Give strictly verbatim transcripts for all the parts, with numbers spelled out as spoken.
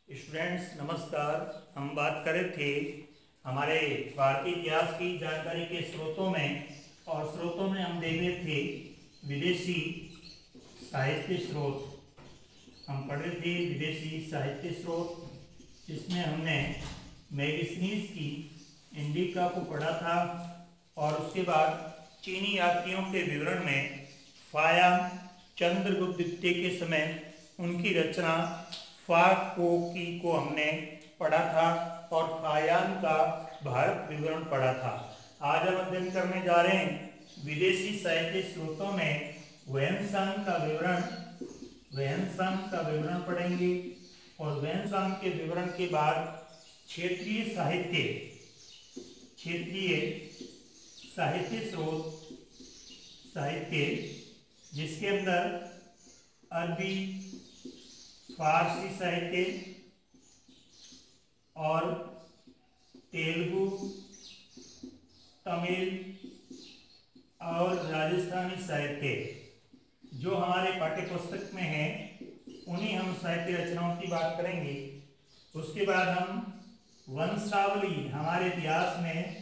Students नमस्कार। हम बात कर रहे थे हमारे भारतीय इतिहास की जानकारी के स्रोतों में, और स्रोतों में हम देख रहे थे विदेशी साहित्य स्रोत। हम पढ़ रहे थे विदेशी साहित्य स्रोत, जिसमें हमने मैगजीन्स की इंडिका को पढ़ा था, और उसके बाद चीनी यात्रियों के विवरण में फाया चंद्रगुप्त द्वितीय के समय उनकी रचना फाकोकी को हमने पढ़ा था, और फायान का भारत विवरण पढ़ा था। आज हम अध्ययन करने जा रहे हैं विदेशी साहित्य स्रोतों में वैनसांग का विवरण। वैनसांग का विवरण पढ़ेंगे, और वैनसांग के विवरण के बाद क्षेत्रीय साहित्य क्षेत्रीय साहित्य स्रोत साहित्य जिसके अंदर अरबी, फारसी साहित्य और तेलुगु, तमिल और राजस्थानी साहित्य जो हमारे पाठ्यपुस्तक में है, उन्हीं हम साहित्य रचनाओं की बात करेंगे। उसके बाद हम वंशावली, हमारे इतिहास में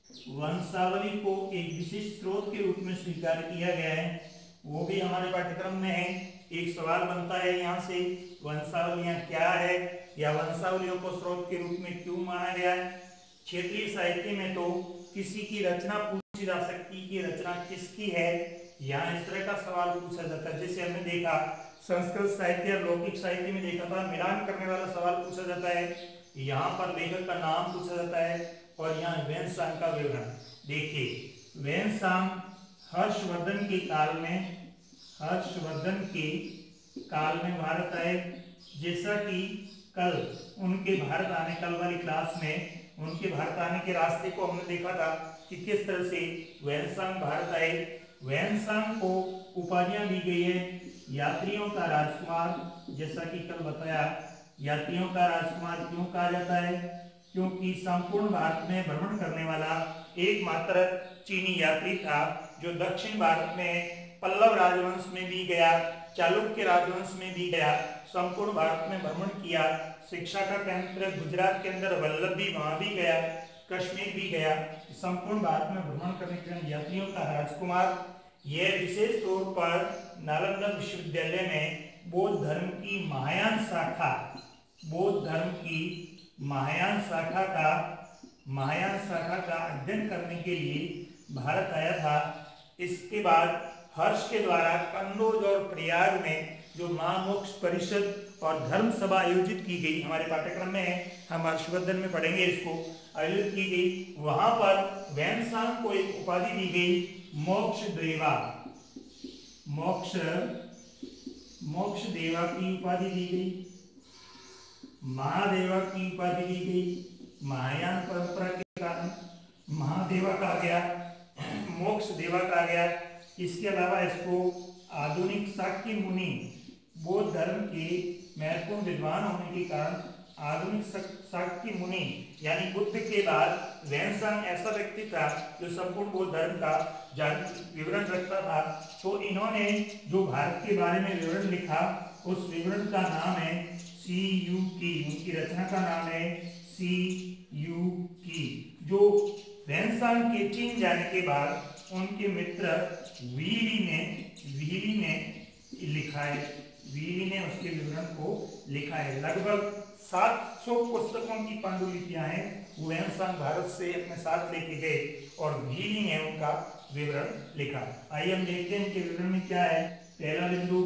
वंशावली को एक विशिष्ट स्रोत के रूप में स्वीकार किया गया है, वो भी हमारे पाठ्यक्रम में है। एक सवाल बनता है यहाँ से, वंशावलियाँ क्या है, या वंशावलियों को स्रोत के रूप में क्यों माना गया है। क्षेत्रीय साहित्य में तो किसी की रचना पूछी जा सकती कि रचना किसकी है, यहाँ इस तरह का सवाल पूछा जाता है। जैसे हमने देखा संस्कृत साहित्य और लौकिक साहित्य में देखा था, मिलान करने वाला सवाल पूछा जाता है, यहाँ पर लेखक का नाम पूछा जाता है, और यहाँ वैनसांग का विवरण देखिए। वैनसांग हर्षवर्धन के काल में हर्षवर्धन के काल में भारत आए। जैसा कि कल उनके भारत आने कल वाली क्लास में उनके भारत आने के रास्ते को हमने देखा था कि किस तरह से वैनसांग भारत आए। वैनसांग को उपाधियां दी गई है, यात्रियों का राजकुमार। जैसा कि कल बताया, यात्रियों का राजकुमार क्यों कहा जाता है? क्योंकि संपूर्ण भारत में भ्रमण करने वाला एकमात्र चीनी यात्री था जो दक्षिण भारत में पल्लव राजवंश में भी गया, चालुक्य राजवंश में भी गया, संपूर्ण भारत में भ्रमण किया। शिक्षा का केंद्र गुजरात के अंदर वल्लभ भी वहां भी गया, कश्मीर भी गया। संपूर्ण भारत में भ्रमण करने के यात्रियों का राजकुमार। यह विशेष तौर पर नालंदा विश्वविद्यालय में बौद्ध धर्म की महायान शाखा बौद्ध धर्म की महायान शाखा का महायान शाखा का अध्ययन करने के लिए भारत आया था। इसके बाद हर्ष के द्वारा कन्नौज और प्रयाग में जो महामोक्ष परिषद और धर्म सभा आयोजित की गई, हमारे पाठ्यक्रम में है, हम हर्षवर्धन में पढ़ेंगे, इसको आयोजित की गई। वहां पर वैनसांग को एक उपाधि दी गई, मोक्ष देवा मोक्ष मोक्ष देवा की उपाधि दी गई, महादेवा की उपाधि दी गई। महायान परंपरा के कारण महादेवा कहा गया, मोक्ष देवा कहा गया। इसके अलावा इसको आधुनिक शाक्य मुनि, बौद्ध धर्म के महत्वपूर्ण विद्वान होने के कारण आधुनिक शाक्य मुनि यानी बुद्ध के बाद वैनसांग ऐसा व्यक्ति था जो संपूर्ण बौद्ध धर्म का विवरण रखता था। तो इन्होंने जो भारत के बारे में विवरण लिखा, उस विवरण का नाम है सी यू की। उनकी रचना का नाम है सी यू की, जो वैनसांग के चीन जाने के बाद उनके मित्र वीरी ने वीरी ने लिखा है वीरी ने उसके विवरण को लिखा है। लगभग सात सौ पुस्तकों की पांडुलिपियां हैं, वो वैनसांग भारत से अपने साथ लेके गए, और वीरी ने उनका विवरण लिखा। आइए हम देखते हैं इनके विवरण में क्या है। पहला बिंदु,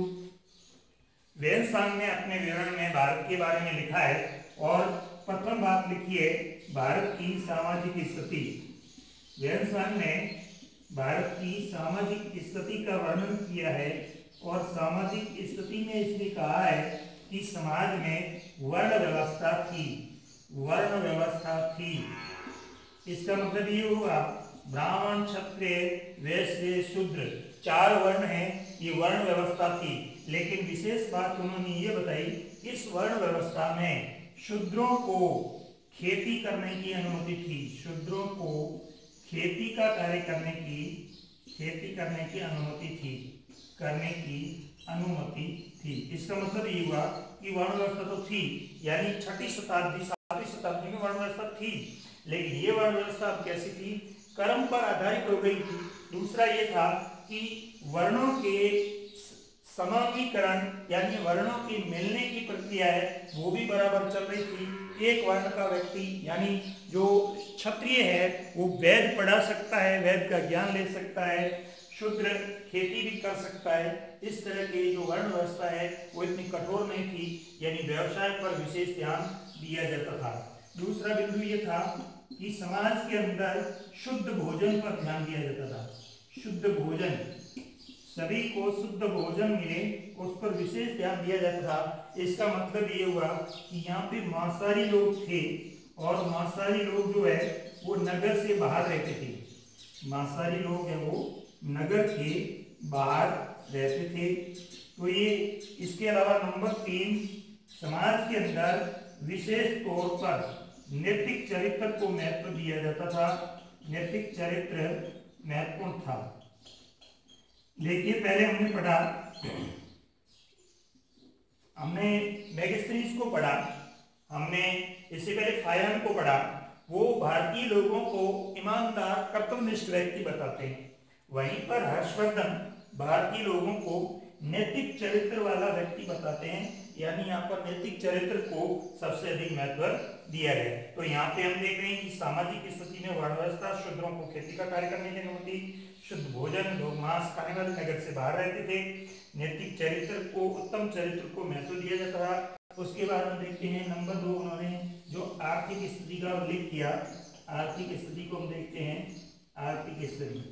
वैनसांग ने अपने विवरण में भारत के बारे में लिखा है, और प्रथम बात लिखी है भारत की सामाजिक स्थिति। वैनसांग ने भारत की सामाजिक स्थिति का वर्णन किया है, और सामाजिक स्थिति में इसने कहा है कि समाज में वर्ण व्यवस्था थी वर्ण व्यवस्था थी इसका मतलब ये हुआ ब्राह्मण, क्षत्रिय, वैश्य, शूद्र, चार वर्ण हैं, ये वर्ण व्यवस्था थी। लेकिन विशेष बात उन्होंने ये बताई, इस वर्ण व्यवस्था में शूद्रों को खेती करने की अनुमति थी शूद्रों को खेती का कार्य करने की खेती करने की अनुमति थी करने की अनुमति थी। इसका मतलब ये हुआ कि वर्ण व्यवस्था तो थी, यानी छठी शताब्दी सातवीं शताब्दी में वर्ण व्यवस्था थी, लेकिन ये वर्ण व्यवस्था अब कैसी थी, कर्म पर आधारित हो गई थी। दूसरा ये था कि वर्णों के समानीकरण यानी वर्णों की मिलने की प्रक्रिया है वो भी बराबर चल रही थी। एक वर्ण का व्यक्ति यानी जो क्षत्रिय है वो वेद पढ़ा सकता है, वेद का ज्ञान ले सकता है, शूद्र खेती भी कर सकता है। इस तरह की जो वर्ण व्यवस्था है वो इतनी कठोर नहीं थी, यानी व्यवसाय पर विशेष ध्यान दिया जाता था। दूसरा बिंदु ये था कि समाज के अंदर शुद्ध भोजन पर ध्यान दिया जाता था। शुद्ध भोजन, सभी को शुद्ध भोजन मिले उस पर विशेष ध्यान दिया जाता था। इसका मतलब ये हुआ कि यहाँ पे मांसाहारी लोग थे और मांसाहारी लोग जो है वो नगर से बाहर रहते थे। मांसाहारी लोग हैं वो नगर के बाहर रहते थे। तो ये इसके अलावा नंबर तीन, समाज के अंदर विशेष तौर पर नैतिक चरित्र को महत्व दिया जाता था। नैतिक चरित्र महत्वपूर्ण था। देखिए पहले हमने पढ़ा, हमने मैगस्थनीज को पढ़ा, हमने इससे पहले फायन को पढ़ा। वो भारतीय लोगों को ईमानदार कर्तव्यनिष्ठ व्यक्ति बताते हैं। वहीं पर हर्षवर्धन भारतीय लोगों को नैतिक चरित्र वाला व्यक्ति बताते हैं, यानी यहाँ पर नैतिक चरित्र को सबसे अधिक महत्व दिया गया। तो यहाँ पे हम देख रहे हैं कि सामाजिक स्थिति में वर्ण व्यवस्था, शूद्रों को खेती का कार्य करने की अनुमति, शुद्ध भोजन, लोग मांस खाने वाले नगर से बाहर रहते थे, नैतिक चरित्र को, उत्तम चरित्र को महत्व दिया जाता था। उसके बाद हम देखते हैं नंबर दो, उन्होंने जो आर्थिक स्थिति का उल्लेख किया। आर्थिक स्थिति को हम देखते हैं। आर्थिक स्थिति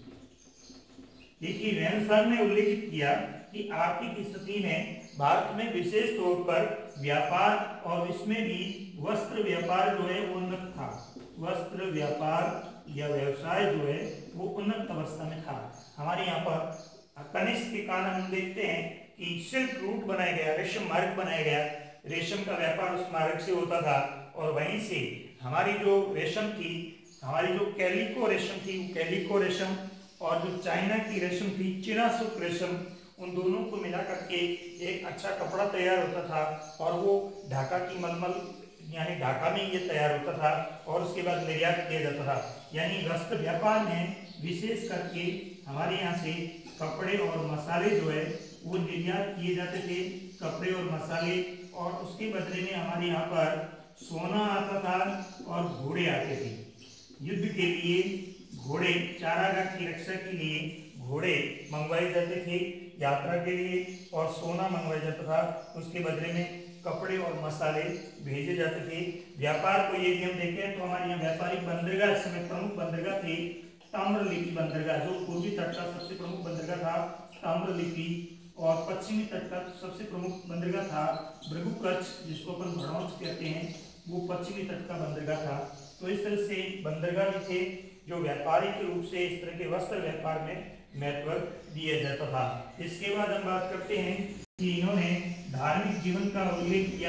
देखिए वैन साहब ने उल्लेखित किया कि आर्थिक स्थिति में भारत में विशेष तौर पर व्यापार और इसमें भी वस्त्र व्यापार जो है वो उन्नत था। वस्त्र व्यापार या व्यवसाय जो है वो उन्नत अवस्था में था। हमारे यहाँ पर कनिष्क के काल हम देखते हैं कि सिल्क रूट बनाया गया, रेशम मार्ग बनाया गया, रेशम का व्यापार उस मार्ग से होता था। और वहीं से हमारी जो रेशम थी, हमारी जो कैलिको रेशम थी, वो कैलिको रेशम और जो चाइना की रेशम थी, चिनासुक रेशम, उन दोनों को मिला करके एक अच्छा कपड़ा तैयार होता था और वो ढाका की मलमल यानी ढाका में ये तैयार होता था और उसके बाद निर्यात किया जाता था। यानी वस्त्र व्यापार में विशेष करके हमारे यहाँ से कपड़े और मसाले जो है वो निर्यात किए जाते थे, कपड़े और मसाले। और उसके बदले में हमारे यहाँ पर सोना आता था और घोड़े आते थे। युद्ध के लिए घोड़े, चारागाह की रक्षा के लिए घोड़े मंगवाए जाते थे यात्रा के लिए, और सोना मंगवाया जाता था। उसके बदले में कपड़े और मसाले भेजे जाते थे। व्यापार को यदि हम देखें तो हमारे यहाँ व्यापारिक बंदरगाह, इस समय प्रमुख बंदरगाह थे ताम्रलिप्ति बंदरगाह, जो पूर्वी तट का सबसे प्रमुख बंदरगाह था ताम्रलिप्ति, और पश्चिमी तट का सबसे प्रमुख बंदरगाह था भृगुकच्छ, जिसको अपन भड़ौच कहते हैं, वो पश्चिमी तट का बंदरगाह था। तो इस तरह से बंदरगाह भी थे जो व्यापारिक रूप से इस तरह के वस्त्र व्यापार में महत्व दिया जाता था। इसके बाद हम बात करते हैं कि इन्होंने धार्मिक जीवन का उल्लेख किया।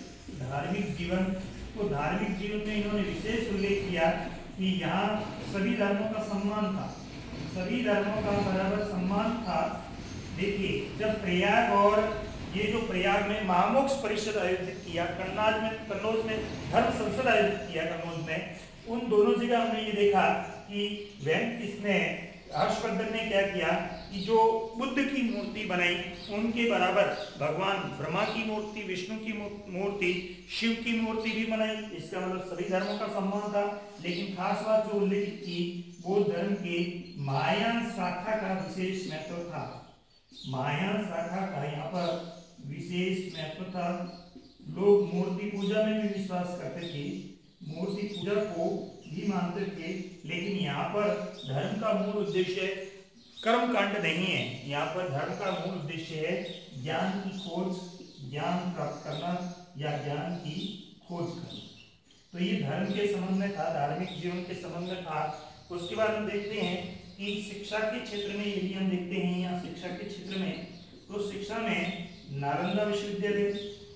धार्मिक जीवन, तो धार्मिक जीवन में इन्होंने विशेष उल्लेख किया कि यहाँ सभी धर्मों का सम्मान था, सभी धर्मों का बराबर सम्मान था। देखिए जब प्रयाग और ये जो प्रयाग में महामोक्ष परिषद आयोजित किया, कन्नौज में कन्नौज में धर्म संसद आयोजित किया कन्नौज में, उन दोनों जगह हमने ये देखा कि वैन इसने हर्षवर्धन ने क्या किया कि जो बुद्ध की मूर्ति बनाई उनके बराबर भगवान ब्रह्मा की मूर्ति, विष्णु की मूर्ति, शिव की मूर्ति भी बनाई। इसका मतलब सभी धर्मों का सम्मान था। लेकिन खास बात जो उल्लेखित की बौद्ध धर्म के महायान शाखा का विशेष महत्व था। महायान शाखा का यहाँ पर विशेष महत्व था। लोग मूर्ति पूजा में भी विश्वास करते थे, मूर्ति पूजा को भी मानते थे, लेकिन यहाँ पर धर्म का मूल उद्देश्य कर्म कांड नहीं है। यहाँ पर धर्म का मूल उद्देश्य है ज्ञान की खोज, ज्ञान प्राप्त करना या ज्ञान की खोज करना। तो ये धर्म के संबंध में था, धार्मिक जीवन के संबंध में था। उसके बाद हम देखते हैं कि शिक्षा के क्षेत्र में यदि हम देखते हैं यहाँ शिक्षा के क्षेत्र में, तो शिक्षा में नालंदा विश्वविद्यालय,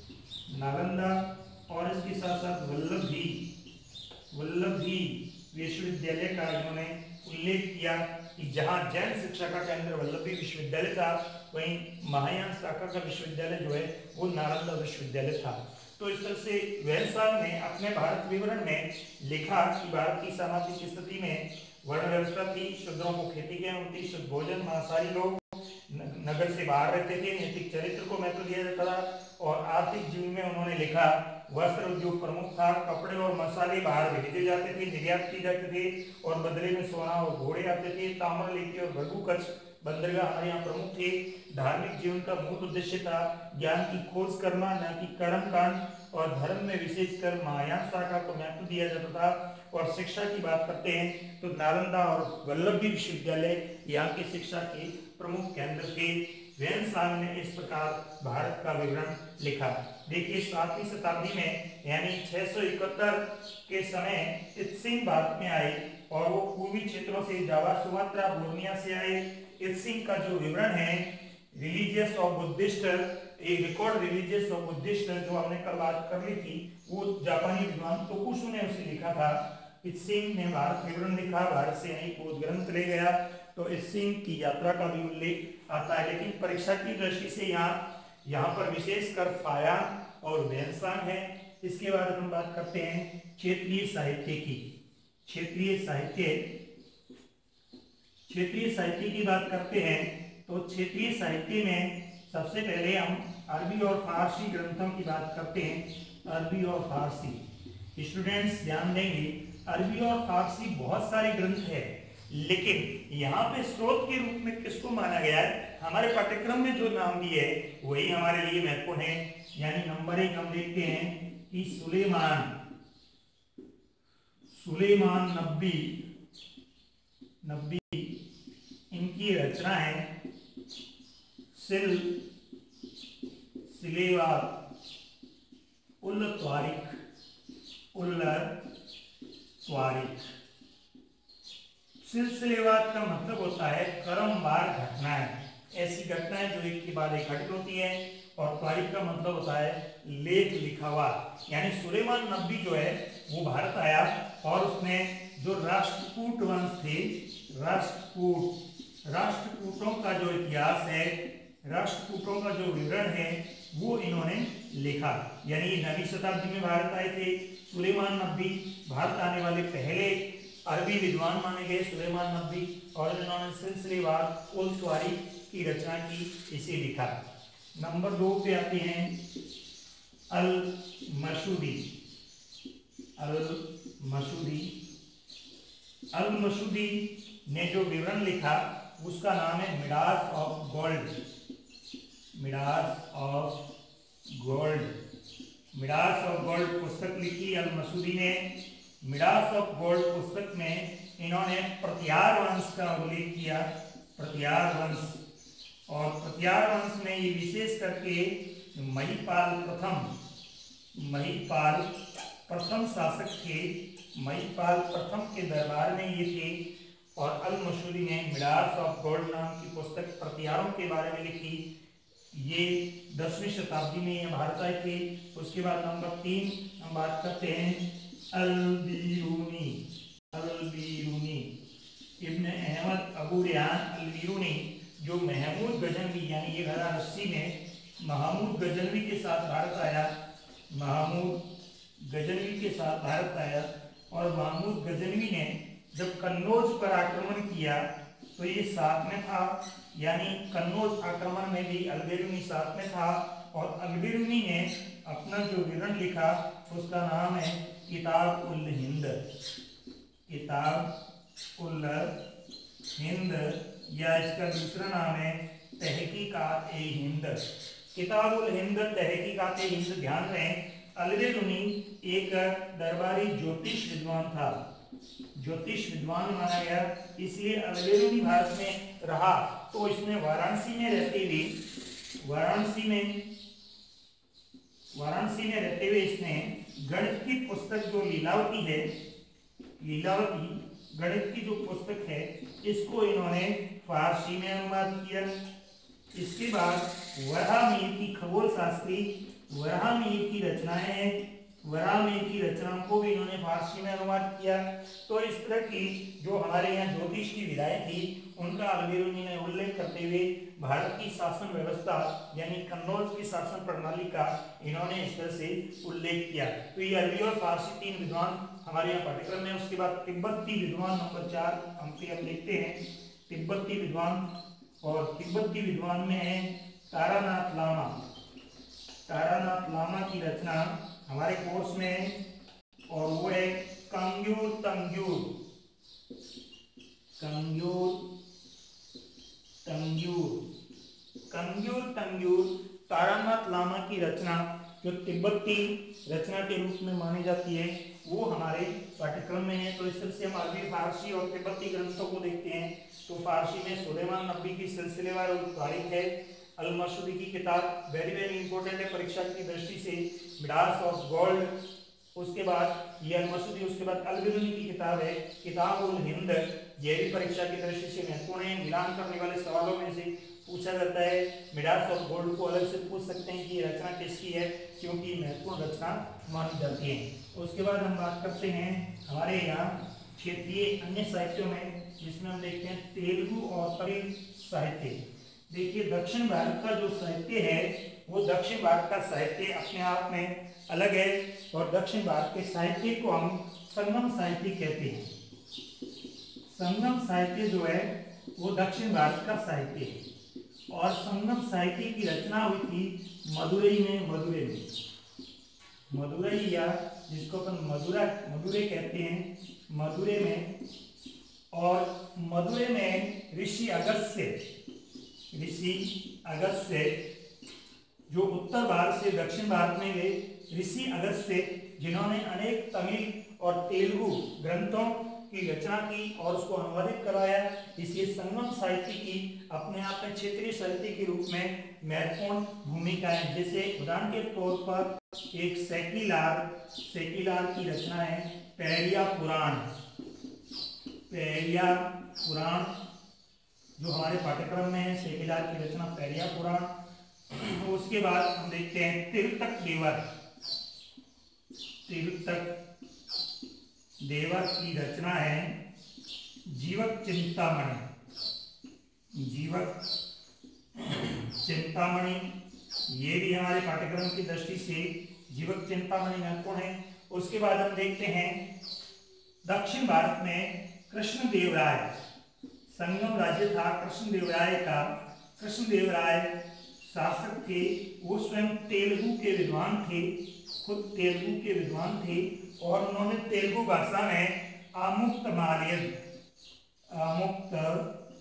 नालंदा और इसके साथ साथ वल्लभी वल्लभी विश्वविद्यालय का इन्होंने उल्लेख किया। कि जहां जैन शिक्षा का केंद्र वल्लभी विश्वविद्यालय था, वहीं महायान शाखा का विश्वविद्यालय जो है वो नालंदा विश्वविद्यालय था। तो इस तरह से वेन्सान ने अपने भारत विवरण में लिखा कि भारत की सामाजिक स्थिति में वर्ण व्यवस्था थी, शूद्रों को खेती की अनुमति, शुद्ध भोजन, मांसाहारी लोग नगर से बाहर रहते थे, नैतिक चरित्र को महत्व दिया जाता था, और आर्थिक जीवन में उन्होंने लिखा वस्त्र उद्योग प्रमुख था, कपड़े और मसाले बाहर भेजे जाते थे, निर्यात किए जाते थे, और बदले में सोना और घोड़े आते थे। ताम्रलिप्ति और भृगु कच्छ बंदरगाह हमारे यहाँ प्रमुख थे। धार्मिक जीवन का मूल उद्देश्य था ज्ञान की खोज करना, न कि कर्म कांड, और धर्म में विशेषकर महायान शाखा को महत्व दिया जाता था। और शिक्षा की बात करते हैं तो नालंदा और वल्लभी विश्वविद्यालय यहाँ की शिक्षा के प्रमुख केंद्र थे। वेन्सान ने इस प्रकार भारत का विवरण लिखा। देखिए सातवीं शताब्दी में यानी छह सौ इकहत्तर के समय इत्सिंग भारत में आए और वो पूर्वी क्षेत्रों से जावा, सुमात्रा, बोर्निया से आए। इत्सिंग का जो विवरण है रिलीजियस ऑफ बुद्धिस्ट, एक रिकॉर्ड रिलीजियस ऑफ बुद्धिस्ट जो हमने कल बात कर ली थी, वो जापानी विद्वान तोकुशु ने उसे लिखा था। इत्सिंग ने भारत विवरण लिखा, भारत से यही बौद्ध ग्रंथ ले गया। तो इत्सिंग की यात्रा का भी उल्लेख आता है, लेकिन परीक्षा की दृष्टि से यहाँ यहाँ पर विशेषकर फायान और वेन्सान है। इसके बाद हम बात करते हैं क्षेत्रीय साहित्य की। क्षेत्रीय साहित्य क्षेत्रीय साहित्य की बात करते हैं तो क्षेत्रीय साहित्य में सबसे पहले हम अरबी और फारसी ग्रंथों की बात करते हैं। अरबी और फारसी, स्टूडेंट्स ध्यान देंगे, अरबी और फारसी बहुत सारे ग्रंथ है, लेकिन यहाँ पे स्रोत के रूप में किसको माना गया है? हमारे पाठ्यक्रम में जो नाम दिए है वही हमारे लिए महत्वपूर्ण है। यानी नंबर एक हम देखते हैं कि सुलेमान सुलेमान नब्बी नब्बी इनकी रचना है सिल सिलेवात उल त्वारिख उल त्वारिख। सिलसिलेवात का मतलब होता है क्रमवार घटनाएं, ऐसी घटनाएं जो एक के बाद एक घटित होती है। और त्वारिख का मतलब होता है लेख लिखा हुआ। यानी सुलेमान नब्बी जो है वो भारत आया और उसने जो राष्ट्रकूट वंश थे, राष्ट्रकूट राष्ट्रकूटों का जो इतिहास है, राष्ट्रकूटों का जो विवरण है वो इन्होंने लिखा। यानी नवीं शताब्दी में भारत आए थे सुलेमान नब्बी, भारत आने वाले पहले अरबी विद्वान माने गए सुलेमान नब्बी, और इन्होंने सिलसिलेवार उल त्वारिख की रचना की, इसे लिखा। नंबर दो पे आते हैं अल मसूदी। अल मसूदी अल मसूदी ने जो विवरण लिखा उसका नाम है Midas of gold. Midas of gold Midas of gold पुस्तक लिखी अल मसूदी ने। मिडास ऑफ गोल्ड पुस्तक में इन्होंने प्रतिहार वंश का उल्लेख किया। प्रतिहार वंश, और प्रतिहार वंश में ये विशेष करके महिपाल प्रथम महिपाल प्रथम शासक थे, महिपाल प्रथम के दरबार में ये थे। और अल मसूदी ने मिडास ऑफ गोल्ड नाम की पुस्तक प्रतिहारों के बारे में लिखी। ये दसवीं शताब्दी में ये भारत आए थे। उसके बाद नंबर तीन हम बात करते हैं अल-बीरूनी। अल-बीरूनी इब्न अहमद अबू रेहान अल-बीरूनी, जो महमूद गजनवी यानी एक हजार अस्सी में महमूद गजनवी के साथ भारत आया। महमूद गजनवी के साथ भारत आया और महमूद गजनवी ने जब कन्नौज पर आक्रमण किया तो ये साथ में था। यानी कन्नौज आक्रमण में भी अल-बीरूनी साथ में था। और अल-बीरूनी ने अपना जो विवरण लिखा उसका नाम है किताब उल हिंद। किताब उल हिंद, या इसका दूसरा नाम है तहकीकात ए हिंद। किताब उल हिंद, तहकीकात ए हिंद। ध्यान रहे अल-बीरूनी एक दरबारी ज्योतिष विद्वान था, ज्योतिष विद्वान माना गया, इसलिए अल-बीरूनी भारत में रहा। तो इसने वाराणसी में रहते हुए वाराणसी में वाराणसी में रहते हुए इसने गणित की पुस्तक जो लीलावती है, लीलावती गणित की जो पुस्तक है, इसको इन्होंने फारसी में अनुवाद किया। इसके बाद वराहमीर की खगोल शास्त्री वराहमीर की रचनाएं हैं, वराहमिहिर की रचनाओं को भी इन्होंने फारसी में अनुवाद किया। तो इस तरह की जो हमारे यहाँ ज्योतिष की विधाएं थी उनका अलबेरुनी ने उल्लेख करते हुए भारत की शासन व्यवस्था यानी कन्नौज की शासन प्रणाली का इन्होंने इस तरह से उल्लेख किया। तो ये अरबी और फारसी तीन विद्वान हमारे यहाँ पाठ्यक्रम में। उसके बाद तिब्बती विद्वान नंबर चार हम हम देखते हैं। तिब्बती विद्वान, और तिब्बती विद्वान में है तारानाथ लामा। तारानाथ लामा की रचना हमारे कोर्स में है और वो है कंग्यूर तंग्यूर। कंग्यूर तंग्यूर कंग्यूर तंग्यूर तारानाथ लामा की रचना जो तिब्बती रचना के रूप में मानी जाती है वो हमारे पाठ्यक्रम में है। तो इस तरह से हम अरबी, फारसी और तिब्बती ग्रंथों को देखते हैं। तो फारसी में सुलेमान नबी की सिलसिलेवार तारीख है। अल मसूदी की किताब वेरी वेरी इंपॉर्टेंट है परीक्षा की दृष्टि से, मिडास ऑफ गोल्ड। उसके बाद ये अल मसूदी, उसके बाद अलबिरुनी की किताब है किताब उल हिंद, ये भी परीक्षा की दृष्टि से महत्वपूर्ण है। मिलान करने वाले सवालों में से पूछा जाता है। मिडास ऑफ गोल्ड को अलग से पूछ सकते हैं कि ये रचना किसकी है, क्योंकि महत्वपूर्ण रचना मानी जाती है। उसके बाद हम बात करते हैं हमारे यहाँ क्षेत्रीय अन्य साहित्यों में, जिसमें हम देखते हैं तेलुगु और तमिल साहित्य। देखिए दक्षिण भारत का जो साहित्य है वो दक्षिण भारत का साहित्य अपने आप में अलग है और दक्षिण भारत के साहित्य को हम संगम साहित्य कहते हैं। संगम साहित्य जो है वो दक्षिण भारत का साहित्य है और संगम साहित्य की रचना हुई थी मदुरई में। मदुरई में मदुरई या जिसको अपन मदुरा मदुरै कहते हैं, मदुरै में। और मदुरै में ऋषि अगस्त्य ऋषि अगस्त्य जो उत्तर भारत से दक्षिण भारत में गए ऋषि अगस्त्य, जिन्होंने अनेक तमिल और तेलुगु ग्रंथों की रचना की और उसको अनुवादित कराया। इसलिए संगम साहित्य की अपने आप में क्षेत्रीय साहित्य के रूप में महत्वपूर्ण भूमिका है। जैसे उदाहरण के तौर पर एक सेकिलार सेकिलार की रचना है पैरिया पुराण। पैरिया पुराण जो हमारे पाठ्यक्रम में है, सेकिलार की रचना पैरिया पुराण। उसके बाद हम देखते हैं तिरुतक देवर। तिरुतक देवर की रचना है जीवक चिंतामणि। जीवक चिंतामणि ये भी हमारे पाठ्यक्रम की दृष्टि से जीवक चिंतामणि महत्वपूर्ण है। उसके बाद हम देखते हैं दक्षिण भारत में कृष्णदेवराय। संगम राज्य था कृष्णदेवराय का। कृष्णदेवराय शासक थे, वो स्वयं तेलुगु के विद्वान थे, खुद तेलुगु के विद्वान थे और उन्होंने तेलुगु भाषा में आमुक्तमालयद आमुक्तमालयद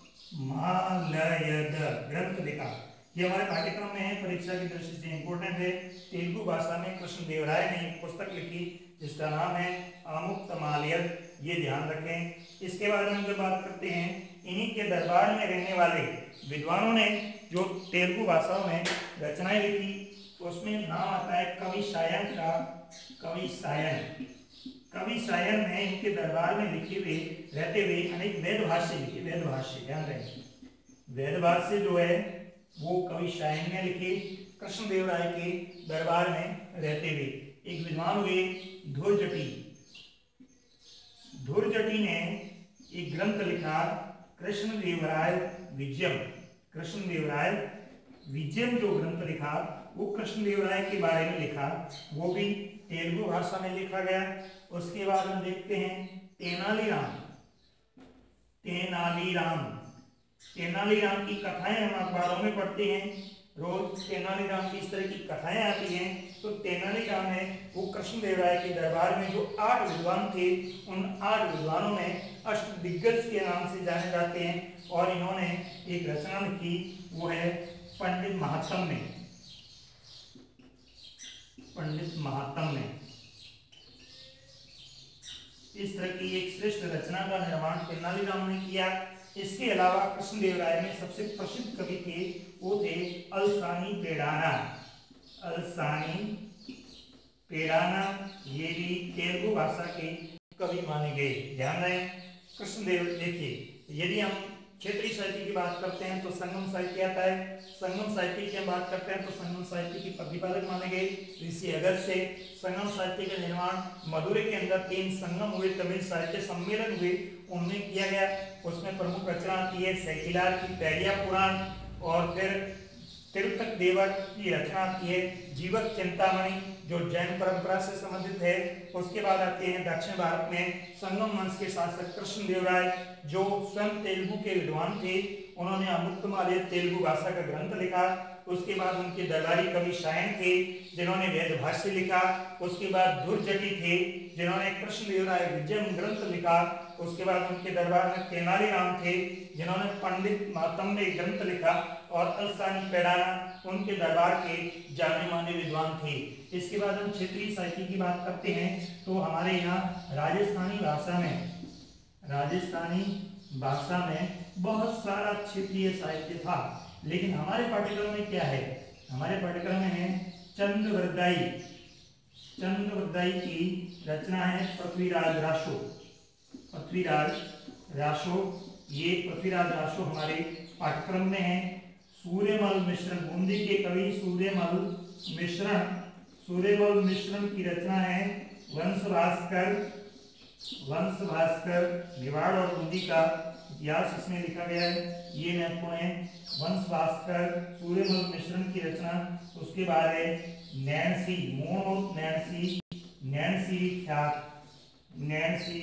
ग्रंथ लिखा। ये हमारे पाठ्यक्रम में है, परीक्षा की दृष्टि से इंपोर्टेंट है। तेलुगु भाषा में कृष्णदेवराय ने एक पुस्तक लिखी जिसका नाम है आमुक्तमालयद, ये ध्यान रखें। इसके बाद हम जब बात करते हैं इन्हीं के दरबार में रहने वाले विद्वानों ने जो तेलुगु भाषाओं में रचनाएं लिखी, उसमें नाम आता है कवि सायन का। कवि सायन कवि सायन ने इनके दरबार में लिखे हुए रहते हुए अनेक वेद भाष्य लिखे। वेद भाष्य ध्यान रखें, वेद भाष्य जो है वो कवि सायन ने लिखे कृष्णदेवराय के दरबार में रहते हुए। एक विद्वान हुए धुर्जटी। धुर्जटी ने एक ग्रंथ लिखा कृष्णदेवराय विजयम। कृष्णदेवराय विजयम जो ग्रंथ लिखा वो कृष्णदेवराय के बारे में लिखा, वो भी तेलुगु भाषा में लिखा गया। उसके बाद हम देखते हैं तेनालीराम। तेनालीराम तेनालीराम की कथाएं हम अखबारों में पढ़ते हैं रोज। तेनालीराम की इस तरह की कथाएं आती हैं। तो तेनालीराम है वो कृष्णदेवराय के दरबार में जो आठ विद्वान थे, उन आठ विद्वानों में अष्टदिग्गज के नाम से जाने जाते हैं और इन्होंने एक रचना लिखी, वो है पंडित महात्म्य। पंडित महात्म्य इस तरह की एक श्रेष्ठ रचना का निर्माण तेनालीराम ने किया। इसके अलावा कृष्णदेवराय में सबसे प्रसिद्ध कवि थे वो थे अलसानी पेड़ाना। अलसानी पेड़ाना ये भी तेलुगु भाषा के कवि माने गए। ध्यान रहे कृष्णदेव। देखिए यदि हम क्षेत्रीय साहित्य की बात करते हैं तो संगम साहित्य आता है। संगम साहित्य की हम बात करते हैं तो संगम साहित्य की प्रतिपादक माने गए ऋषि अगस्त्य से। संगम साहित्य का निर्माण मदुरै के अंदर तीन संगम हुए, तमिल साहित्य सम्मेलन हुए, उनमें किया गया। उसमें प्रमुख रचना की है सैकिलार की पैरिया पुराण, और फिर तिरुतक देवक की रचना की है जीवक चिंतामणि जो जैन परंपरा से संबंधित है। उसके बाद आते हैं दक्षिण भारत में संगम वंश के शासक कृष्णदेव राय जो स्वयं तेलुगु के विद्वान थे, उन्होंने अमुक्तमालय तेलुगु भाषा का ग्रंथ लिखा। उसके बाद उनके दरबारी कवि शायन थे जिन्होंने वेद भाष्य लिखा। उसके बाद दुर्जटी थे जिन्होंने कृष्णदेव राय विजयम ग्रंथ लिखा। उसके बाद उनके दरबार में तेनालीराम थे जिन्होंने पंडित मातम्बे ग्रंथ लिखा, और अलसानी पेड़ाना उनके दरबार के जाने माने विद्वान थे। इसके बाद हम क्षेत्रीय साहित्य की बात करते हैं तो हमारे यहाँ राजस्थानी भाषा में राजस्थानी भाषा में बहुत सारा क्षेत्रीय साहित्य था, लेकिन हमारे पाठ्यक्रम में क्या है, हमारे पाठ्यक्रम में है चंद्रवरदाई। चंद्रवरदाई की रचना है पृथ्वीराज रासो। पृथ्वीराज रासो, ये पृथ्वीराज रासो हमारे पाठ्यक्रम में है। सूर्यमल मिश्रण, बूंदी के कवि सूर्यमल मिश्रण सूर्यमल मिश्रण की रचना है वंश भास्कर। वंश भास्कर मेवाड़ और बूंदी का इतिहास इसमें लिखा गया है, ये महत्वपूर्ण है। वंश भास्कर सूर्यमल मिश्रण की रचना। उसके बाद है नैन्सी मोन नैन्सी नैन्सी ख्यात नैन्सी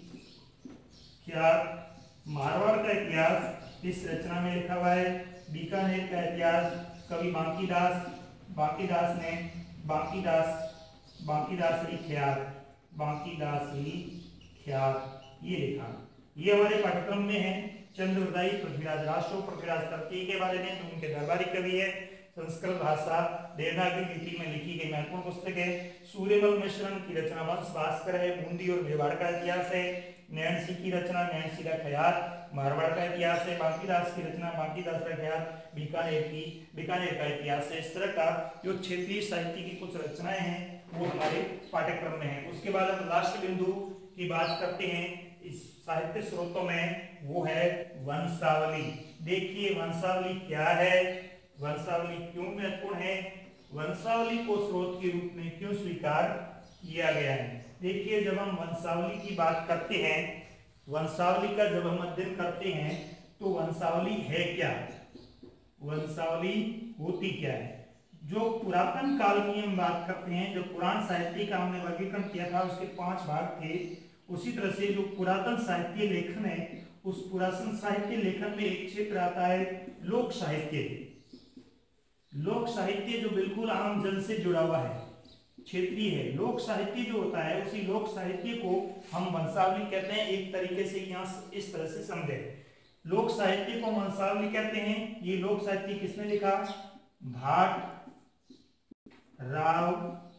ख्यात मारवाड़ का इतिहास इस रचना में लिखा हुआ है। बीकानेर का इतिहास कवि बांकीदास बांकीदास ने बांकीदास बांकीदासरी ख्यात बांकीदासरी ख्यात ये लिखा। ये हमारे पाठ्यक्रम में है। चंद्रवरदाई पृथ्वीराज रासो, पृथ्वीराज तर्की के बारे में तो उनके दरबारी कवि है। संस्कृत भाषा देवनागरी लिपि में लिखी गई महत्वपूर्ण पुस्तक है। सूर्यमल मिश्रण की रचना वंश भास्कर है, बूंदी और मेवाड़ का इतिहास है। नैन्सी की रचना नैन्सी का ख्यात मारवाड़ का इतिहास है। बांकीदास की रचना बांकीदास का ख्यात बीकानेर की बीकानेर का इतिहास है। इस तरह का जो क्षेत्रीय साहित्य की कुछ रचनाएं हैं वो हमारे पाठ्यक्रम में है। उसके बाद हम लास्ट बिंदु की बात करते हैं इस साहित्य स्रोतों में, वो है वंशावली। देखिए वंशावली क्या है, वंशावली क्यों महत्वपूर्ण है, वंशावली को स्रोत के रूप में क्यों स्वीकार किया गया है। देखिए जब हम वंशावली की बात करते हैं, वंशावली का जब हम अध्ययन करते हैं तो वंशावली है क्या, वंशावली होती क्या है। जो पुरातन काल की हम बात करते हैं, जो पुराण साहित्य का हमने वर्गीकरण किया था उसके पांच भाग थे, उसी तरह से जो पुरातन साहित्य लेखन है उस पुरातन साहित्य लेखन में एक क्षेत्र आता है लोक साहित्य। लोक साहित्य जो बिल्कुल आम जन से जुड़ा हुआ है, क्षेत्रीय है। लोक साहित्य जो होता है उसी लोक साहित्य को हम वंशावली कहते हैं। एक तरीके से यहाँ इस तरह से समझे, लोक साहित्य को वंशावली कहते हैं। ये लोक साहित्य किसने लिखा, भाट, राव,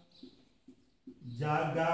जागा,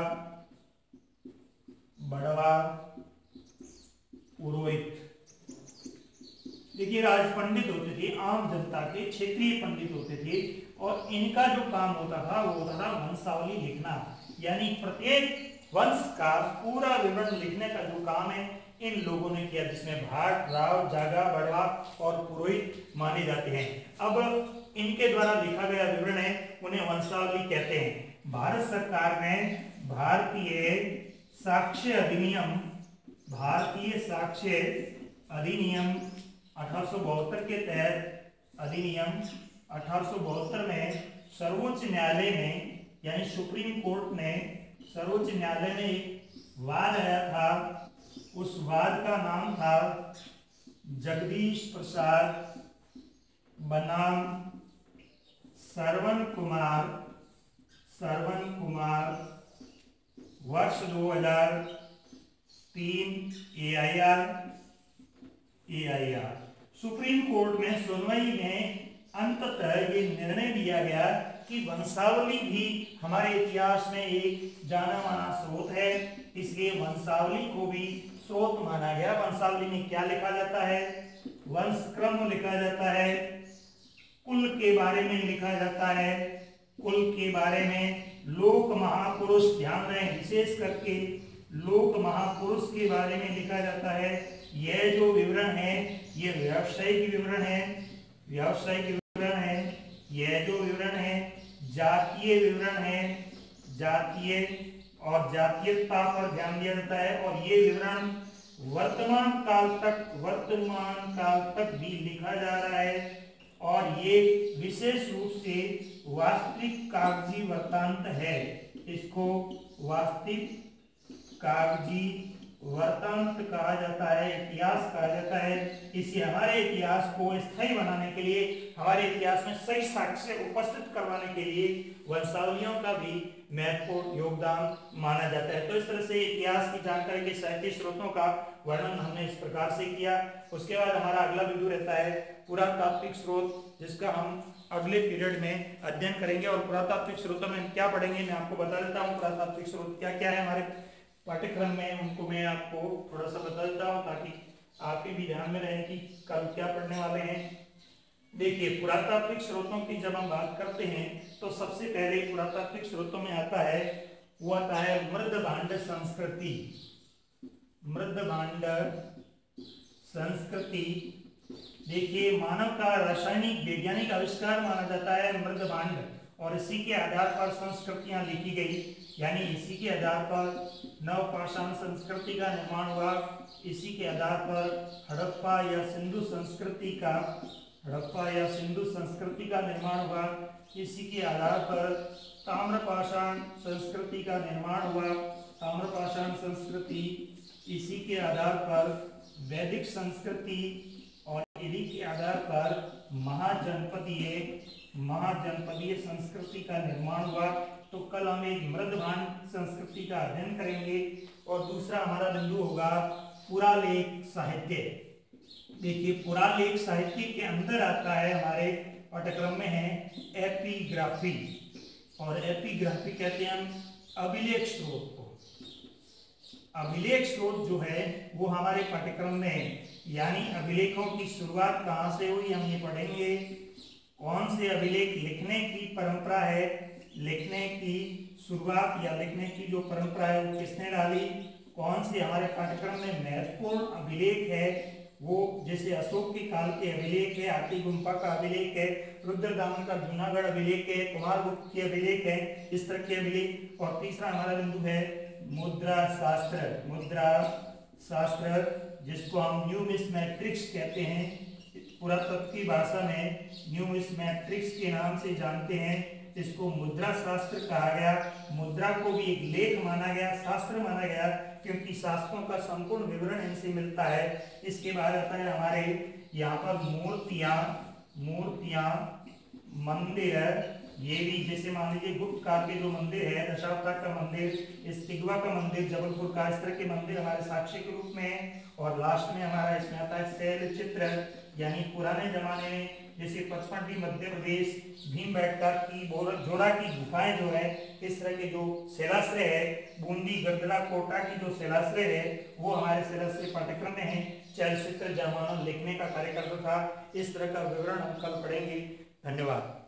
बड़वा, पुरोहित। देखिए राज पंडित होते थे, आम जनता के क्षेत्रीय पंडित होते थे, और इनका जो काम होता था वो होता था वंशावली लिखना, यानी प्रत्येक वंश का पूरा विवरण लिखने का जो काम है इन लोगों ने किया, जिसमें भाट, राव, जागा, बड़वा और पुरोहित माने जाते हैं। अब इनके द्वारा लिखा गया विवरण है उन्हें वंशावली कहते हैं। भारत सरकार ने भारतीय साक्ष्य अधिनियम भारतीय साक्ष्य अधिनियम अठारह सौ बहत्तर के तहत अधिनियम अठारह सौ बहत्तर में सर्वोच्च न्यायालय में, यानी सुप्रीम कोर्ट ने सर्वोच्च न्यायालय में एक वाद आया था। उस वाद का नाम था जगदीश प्रसाद बनाम श्रवण कुमार श्रवण कुमार वर्ष दो हज़ार तीन A I R A I R. Supreme Court में सुनवाई में अंततः ये निर्णय दिया गया कि वंशावली भी हमारे इतिहास में एक जाना माना स्रोत है, इसलिए वंशावली को भी स्रोत माना गया। वंशावली में क्या लिखा जाता है, वंश क्रम लिखा जाता है, कुल के बारे में लिखा जाता है, कुल के बारे में लोक महापुरुष, ध्यान रहे विशेष करके लोक महापुरुष के बारे में लिखा जाता है, यह जो विवरण है ये व्यावसायिक विवरण है, व्यावसायिक विवरण है। यह जो विवरण है जातीय विवरण है, जातीय और जातीयता पर ध्यान दिया जाता है। और ये विवरण वर्तमान काल तक वर्तमान काल तक भी लिखा जा रहा है और ये विशेष रूप से वास्तविक कागजी वृत्तांत है। इसको वास्तविक कागजी वृत्तांत कहा जाता है, इतिहास कहा जाता है। इसी हमारे इतिहास को स्थायी बनाने के लिए, हमारे इतिहास में सही साक्ष्य उपस्थित करवाने के लिए वंशावलियों का भी महत्वपूर्ण योगदान माना जाता है। तो इस तरह से इतिहास की जानकारी के साहित्य स्रोतों का वर्णन हमने इस प्रकार से किया। उसके बाद हमारा अगला बिंदु रहता है पुरातात्विक स्रोत, जिसका हम अगले पीरियड में अध्ययन करेंगे। और पुरातात्विक स्रोतों में क्या पढ़ेंगे मैं आपको बता देता हूँ। पुरातात्विक स्रोत क्या क्या है हमारे पाठ्यक्रम में, उनको मैं आपको थोड़ा सा बता देता हूँ ताकि आपके भी ध्यान में रहे कि कल क्या पढ़ने वाले हैं। देखिए, पुरातात्विक स्रोतों की जब हम बात करते हैं तो सबसे पहले पुरातात्विक स्रोतों में आता है वो आता है मृदभांड संस्कृति। मृदभांड संस्कृति देखिए, मानव का रासायनिक वैज्ञानिक आविष्कार माना जाता है मृदभांड, और इसी के आधार पर संस्कृतियां लिखी गई। यानी इसी के आधार पर नवपाषाण संस्कृति का निर्माण हुआ। इसी के आधार पर हड़प्पा या सिंधु संस्कृति का हड़प्पा या सिंधु संस्कृति का निर्माण हुआ। इसी के आधार पर ताम्रपाषाण संस्कृति का निर्माण हुआ। ताम्रपाषाण संस्कृति, इसी के आधार पर वैदिक संस्कृति, और इसी के आधार पर महाजनपदीय महाजनपदीय संस्कृति का निर्माण हुआ। तो कल हम एक मृदभांड संस्कृति का अध्ययन करेंगे। और दूसरा हमारा बिंदु होगा पुरालेख साहित्य। देखिए, पुरालेख साहित्य के अंदर आता है हमारे पाठ्यक्रम में है एपिग्राफी, और एपिग्राफी कहते हैं हम अभिलेख स्रोत को। अभिलेख स्रोत जो है वो हमारे पाठ्यक्रम में है, यानी अभिलेखों की शुरुआत कहाँ से हुई हम ये पढ़ेंगे। कौन से अभिलेख लिखने की परंपरा है, लिखने की शुरुआत या लिखने की जो परंपरा है वो किसने डाली। कौन से हमारे पाठ्यक्रम में महत्वपूर्ण अभिलेख है वो, जैसे अशोक के काल के अभिलेख है, आटी गुम्फा का अभिलेख है, रुद्रदामन का जूनागढ़ अभिलेख है, कुमारगुप्त के अभिलेख है, इस तरह के अभिलेख। और तीसरा हमारा बिंदु है मुद्रा शास्त्र। मुद्रा शास्त्र जिसको हम न्यूमिस्मेट्रिक्स कहते हैं, पुरातत्व की भाषा में न्यूमिस्मेट्रिक्स के नाम से जानते हैं। इसको मुद्रा शास्त्र कहा गया। मुद्रा को भी एक लेख माना गया, शास्त्र माना गया, क्योंकि शास्त्रों का संपूर्ण विवरण इनसे मिलता है। इसके बाद आता है हमारे यहाँ पर मूर्तियां मूर्तियां मंदिर, ये भी जैसे मान लीजिए गुप्त काल के जो मंदिर है, दशावतार का मंदिर, इस्तिगवा का मंदिर, जबलपुर का, इस तरह के मंदिर हमारे साक्ष्य के रूप में है। और लास्ट में हमारा इसमें आता है शैल चित्र, यानी पुराने जमाने में जैसे पचमढ़ी मध्य प्रदेश भीमबेटका की जोड़ा की गुफाएं जो है, इस तरह के जो शिलाश्रय है, बूंदी गर्दला कोटा की जो शिलाश्रय है वो हमारे शिलाश्रय पाठ्यक्रम में है। चलचित्र जमाना लिखने का कार्य करता था। इस तरह का विवरण हम कल पढ़ेंगे। धन्यवाद।